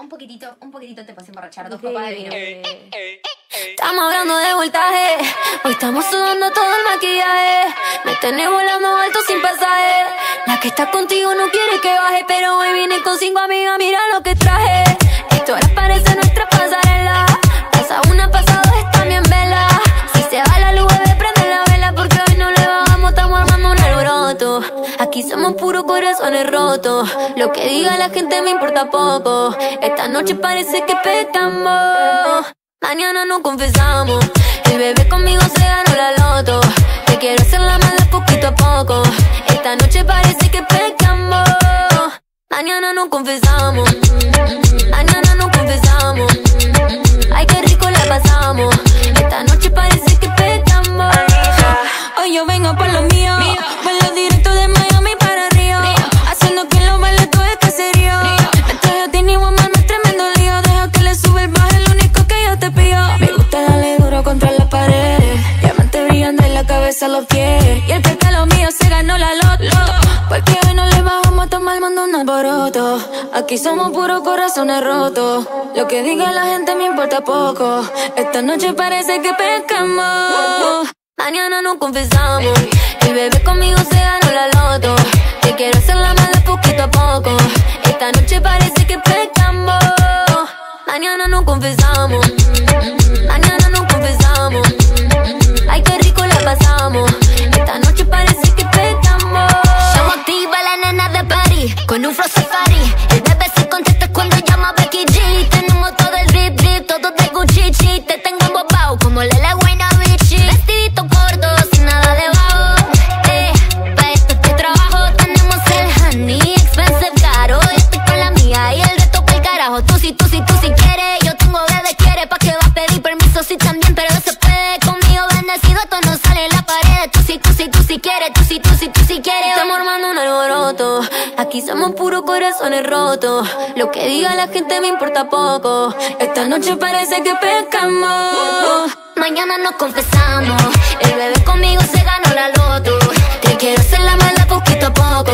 un poquitito te puedes emborrachar, 2 copas de vino. Estamos hablando de voltaje, hoy estamos sudando todo el maquillaje. Me tenés volando alto sin pasaje. La que está contigo no quiere que baje, pero hoy vine con 5 amigas, mira lo que traje. Esto ahora parece nuestra pasarela. Pasa una, pasa dos, está bien vela. Si se va la luz, bebé, prende la vela, porque hoy no le bajamos, estamos armando un alboroto. Aquí somos puros corazones rotos. Lo que diga la gente me importa poco. Esta noche parece que pecamos. Mañana nos confesamos. El bebé conmigo se ganó la loto. Te quiero hacer la mala poquito a poco. Esta noche parece que pecamos. Mañana nos confesamos. Mañana nos confesamos. Ay, qué rico la pasamos. Esta noche parece que pecamos. Hoy yo vengo por lo mío. Vuelo directo de Miami para Río. Haciendo que lo baile todo es caserío. Esto ya tiene woman, no es tremendo lío. Deja que le sube el bajo, el único que yo te pido. Me gusta darle duro contra la pared. Diamantes brillando en la cabeza, los pies. Y el que lo mío se ganó la loto. Porque hoy no le bajamos, estamos armando un alboroto. Aquí somos puros corazones rotos. Lo que diga la gente me importa poco. Esta noche parece que pecamos. Mañana nos confesamos. El bebé conmigo se ganó la loto. Te quiero hacer la mala poquito a poco. Esta noche parece que pecamos. Mañana nos confesamos. Mañana nos confesamos. Ay, qué rico la pasamos. Esta noche parece que pecamos. Somos activa la nena de París, con un flow safari. El bebé se contesta cuando llama Becky G. Tenemos todo el drip, todo de Gucci. Te tengo embobado como Lele Waynabichi. Vestidito corto, sin nada debajo. Pa' esto te trabajo. Tenemos el honey, expensive caro. Estoy con la mía y el resto pa'l carajo. Tú si quieres, yo tengo bebé quiere. Pa' que va a pedir permiso, sí también, pero se puede. Conmigo bendecido, esto no sale en la pared. Tú si quieres, tú si quieres. Estamos armando un alboroto. Aquí somos puros corazones rotos. Lo que diga la gente me importa poco. Esta noche parece que pecamos. Mañana nos confesamos. El bebé conmigo se ganó la loto. Te quiero hacer la mala poquito a poco.